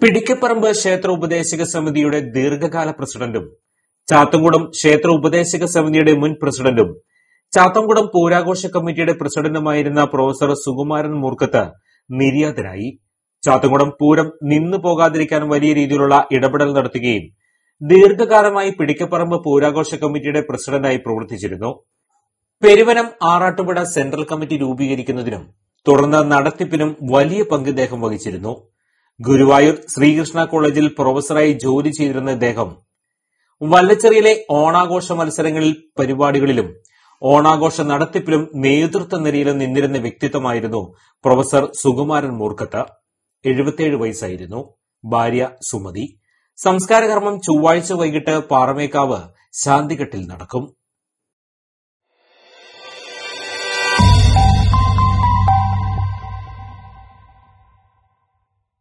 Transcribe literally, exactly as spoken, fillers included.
പിടിക്കപ്പറമ്പ് ക്ഷേത്ര ഉപദേശക സമിതിയുടെ ദീർഘകാല പ്രസിഡന്റും ചാത്തൻകുളം ക്ഷേത്ര ഉപദേശക സമിതിയുടെ മുൻ പ്രസിഡന്റും ചാത്തൻകുളം പൂരാഘോഷ കമ്മിറ്റിയുടെ പ്രസിഡന്റുമായിരുന്ന പ്രൊഫസർ സുകുമാരൻ മൂർക്കത്ത് നിര്യാതനായി. ചാത്തൻകുളം പൂരം നിന്നു പോകാതിരിക്കാൻ വലിയ രീതിയിലുള്ള ഇടപെടൽ നടത്തുകയും ദീർഘകാലമായി പിടിക്കപ്പറമ്പ് പൂരാഘോഷ കമ്മിറ്റിയുടെ പ്രസിഡന്റായി പ്രവർത്തിച്ചിരുന്നു. പെരുവനം ആറാട്ടുപുഴ സെൻട്രൽ കമ്മിറ്റി രൂപീകരിക്കുന്നതിനും തുടർന്ന് നടത്തിപ്പിനും വലിയ പങ്ക് ഇദ്ദേഹം വഹിച്ചിരുന്നു. ഗുരുവായൂർ ശ്രീകൃഷ്ണ കോളേജിൽ പ്രൊഫസറായി ജോലി ചെയ്തിരുന്ന ഇദ്ദേഹം വല്ലച്ചിറയിലെ ഓണാഘോഷ മത്സരങ്ങളിൽ പരിപാടികളിലും ഓണാഘോഷ നടത്തിപ്പിലും നേതൃത്വ നിരയിലും നിന്നിരുന്ന വ്യക്തിത്വമായിരുന്നു പ്രൊഫസർ സുകുമാരൻ മൂർക്കത്ത്. എഴുപത്തിയേഴ് വയസ്സായിരുന്നു. ഭാര്യ സുമതി. സംസ്കാരകർമ്മം ചൊവ്വാഴ്ച വൈകിട്ട് പാറമേക്കാവ് ശാന്തിഘട്ടിൽ നടക്കും.